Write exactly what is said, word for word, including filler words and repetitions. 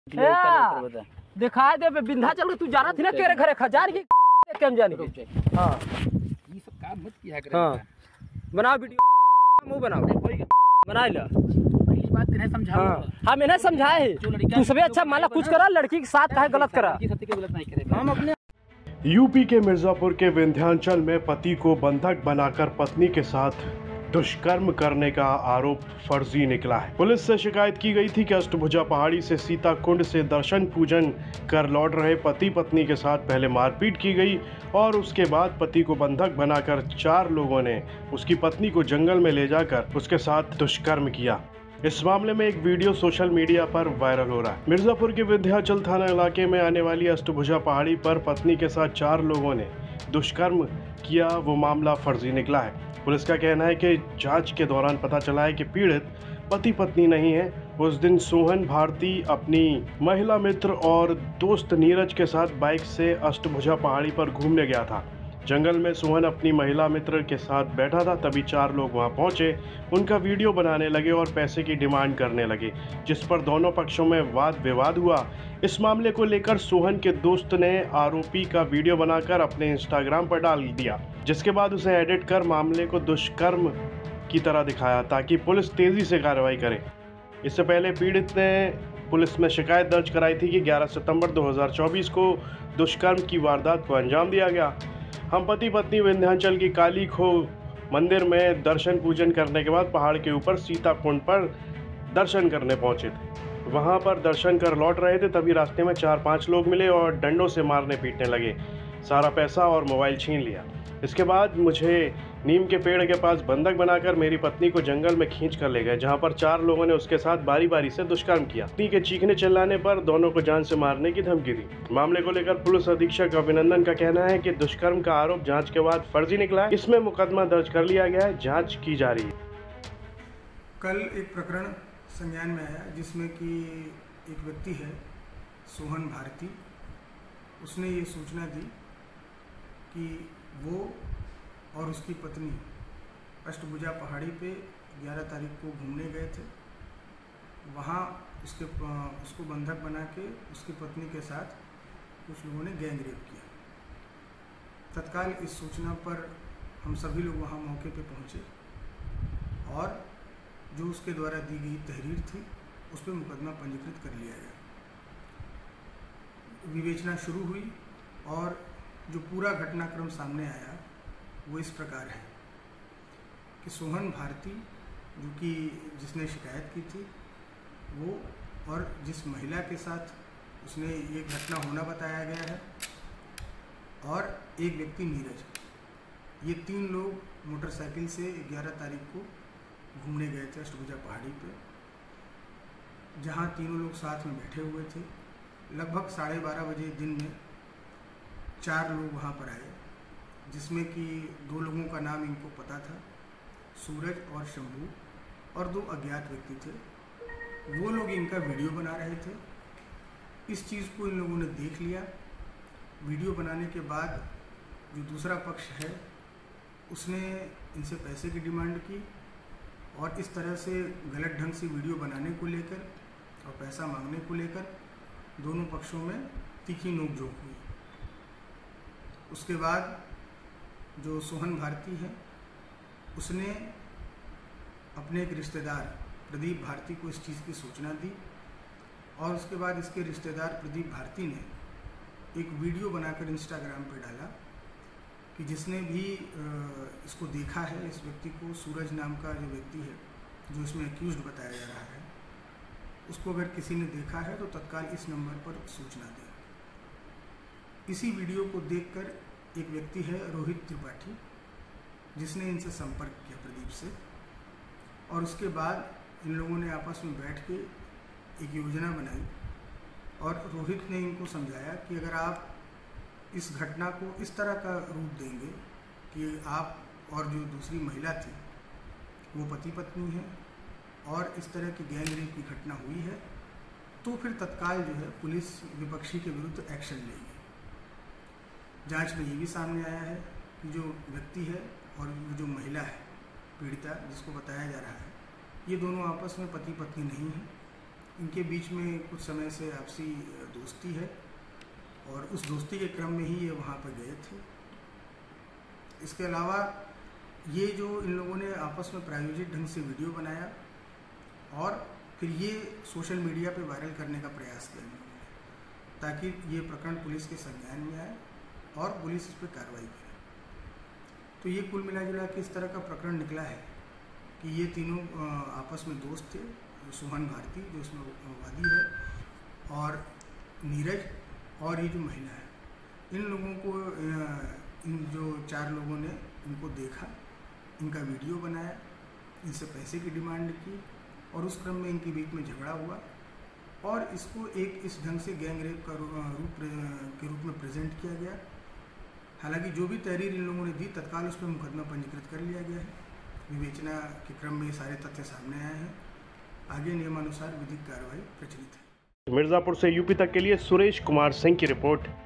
दिखा दे विंध्याचल के तू जाना थी ना तेरे घरे खजार की केम जानी हां ये सब काम मत किया करे। हां बनाओ वीडियो मुंह बनाओ बना लो। पहली बात तेरे समझाओ। हां हां मैंने समझाया है तू सबसे अच्छा माला कुछ करा लड़की के साथ काहे गलत करा। गलत नहीं करे हम अपने। यूपी के मिर्जापुर के विंध्याचल में पति को बंधक बनाकर पत्नी के साथ दुष्कर्म करने का आरोप फर्जी निकला है। पुलिस से शिकायत की गई थी कि अष्टभुजा पहाड़ी से सीता कुंड से दर्शन पूजन कर लौट रहे पति पत्नी के साथ पहले मारपीट की गई और उसके बाद पति को बंधक बनाकर चार लोगों ने उसकी पत्नी को जंगल में ले जाकर उसके साथ दुष्कर्म किया। इस मामले में एक वीडियो सोशल मीडिया पर वायरल हो रहा है। मिर्जापुर के विंध्याचल थाना इलाके में आने वाली अष्टभुजा पहाड़ी पर पत्नी के साथ चार लोगों ने दुष्कर्म किया, वो मामला फर्जी निकला है। पुलिस का कहना है कि जांच के दौरान पता चला है कि पीड़ित पति पत्नी नहीं है। उस दिन सोहन भारती अपनी महिला मित्र और दोस्त नीरज के साथ बाइक से अष्टभुजा पहाड़ी पर घूमने गया था। जंगल में सोहन अपनी महिला मित्र के साथ बैठा था, तभी चार लोग वहां पहुंचे, उनका वीडियो बनाने लगे और पैसे की डिमांड करने लगे, जिस पर दोनों पक्षों में वाद विवाद हुआ। इस मामले को लेकर सोहन के दोस्त ने आरोपी का वीडियो बनाकर अपने इंस्टाग्राम पर डाल दिया, जिसके बाद उसे एडिट कर मामले को दुष्कर्म की तरह दिखाया ताकि पुलिस तेजी से कार्रवाई करे। इससे पहले पीड़ित ने पुलिस में शिकायत दर्ज कराई थी कि ग्यारह सितंबर दो हज़ार चौबीस को दुष्कर्म की वारदात को अंजाम दिया गया। हम पति पत्नी विंध्याचल की काली खो मंदिर में दर्शन पूजन करने के बाद पहाड़ के ऊपर सीता कुंड पर दर्शन करने पहुंचे थे। वहां पर दर्शन कर लौट रहे थे, तभी रास्ते में चार पांच लोग मिले और डंडों से मारने पीटने लगे, सारा पैसा और मोबाइल छीन लिया। इसके बाद मुझे नीम के पेड़ के पास बंधक बनाकर मेरी पत्नी को जंगल में खींच कर ले गए, जहां पर चार लोगों ने उसके साथ बारी बारी से दुष्कर्म किया। पत्नी के चीखने चिल्लाने पर दोनों को जान से मारने की धमकी दी। मामले को लेकर पुलिस अधीक्षक अभिनंदन का कहना है कि दुष्कर्म का आरोप जांच के बाद फर्जी निकला है। इसमें मुकदमा दर्ज कर लिया गया है, जाँच की जा रही है। कल एक प्रकरण संज्ञान में आया जिसमें कि एक व्यक्ति है सोहन भारती, उसने ये सूचना दी कि वो और उसकी पत्नी अष्टभुजा पहाड़ी पे ग्यारह तारीख को घूमने गए थे। वहाँ उसके उसको बंधक बना के उसकी पत्नी के साथ कुछ लोगों ने गैंग रेप किया। तत्काल इस सूचना पर हम सभी लोग वहाँ मौके पे पहुँचे और जो उसके द्वारा दी गई तहरीर थी उस पर मुकदमा पंजीकृत कर लिया गया। विवेचना शुरू हुई और जो पूरा घटनाक्रम सामने आया वो इस प्रकार है कि सोहन भारती, जो कि जिसने शिकायत की थी, वो और जिस महिला के साथ उसने ये घटना होना बताया गया है, और एक व्यक्ति नीरज, ये तीन लोग मोटरसाइकिल से ग्यारह तारीख को घूमने गए थे अष्टभुजा पहाड़ी पे, जहाँ तीनों लोग साथ में बैठे हुए थे। लगभग साढ़े बारह बजे दिन में चार लोग वहाँ पर आए, जिसमें कि दो लोगों का नाम इनको पता था, सूरज और शंभू, और दो अज्ञात व्यक्ति थे। वो लोग इनका वीडियो बना रहे थे। इस चीज़ को इन लोगों ने देख लिया। वीडियो बनाने के बाद जो दूसरा पक्ष है उसने इनसे पैसे की डिमांड की और इस तरह से गलत ढंग से वीडियो बनाने को लेकर और पैसा मांगने को लेकर दोनों पक्षों में तीखी नोकझोंक हुई। उसके बाद जो सोहन भारती है उसने अपने एक रिश्तेदार प्रदीप भारती को इस चीज़ की सूचना दी और उसके बाद इसके रिश्तेदार प्रदीप भारती ने एक वीडियो बनाकर इंस्टाग्राम पर डाला कि जिसने भी इसको देखा है, इस व्यक्ति को, सूरज नाम का जो व्यक्ति है जो इसमें एक्यूज्ड बताया जा रहा है, उसको अगर किसी ने देखा है तो तत्काल इस नंबर पर सूचना दें। इसी वीडियो को देखकर एक व्यक्ति है रोहित त्रिपाठी, जिसने इनसे संपर्क किया प्रदीप से, और उसके बाद इन लोगों ने आपस में बैठ के एक योजना बनाई और रोहित ने इनको समझाया कि अगर आप इस घटना को इस तरह का रूप देंगे कि आप और जो दूसरी महिला थी वो पति पत्नी है और इस तरह की गैंग रेप की घटना हुई है, तो फिर तत्काल जो है पुलिस विपक्षी के विरुद्ध एक्शन लेगी। जांच में ये भी सामने आया है कि जो व्यक्ति है और जो महिला है पीड़िता, जिसको बताया जा रहा है, ये दोनों आपस में पति पत्नी नहीं हैं। इनके बीच में कुछ समय से आपसी दोस्ती है और उस दोस्ती के क्रम में ही ये वहाँ पर गए थे। इसके अलावा ये जो इन लोगों ने आपस में प्रायोजित ढंग से वीडियो बनाया और फिर ये सोशल मीडिया पे वायरल करने का प्रयास किया इन लोगों ने, ताकि ये प्रकरण पुलिस के संज्ञान में आए और पुलिस इस पर कार्रवाई करे। तो ये कुल मिला जुला के इस तरह का प्रकरण निकला है कि ये तीनों आपस में दोस्त थे, सुहन भारती जो इसमें वादी है और नीरज और ये जो महिला है, इन लोगों को इन जो चार लोगों ने इनको देखा, इनका वीडियो बनाया, इनसे पैसे की डिमांड की और उस क्रम में इनके बीच में झगड़ा हुआ और इसको एक इस ढंग से गैंग रेप का रूप के रूप में प्रेजेंट किया गया। हालांकि जो भी तहरीर इन लोगों ने दी तत्काल उस पर मुकदमा पंजीकृत कर लिया गया है। विवेचना के क्रम में ये सारे तथ्य सामने आए हैं। आगे नियमानुसार विधिक कार्रवाई प्रचलित है। मिर्जापुर से यूपी तक के लिए सुरेश कुमार सिंह की रिपोर्ट।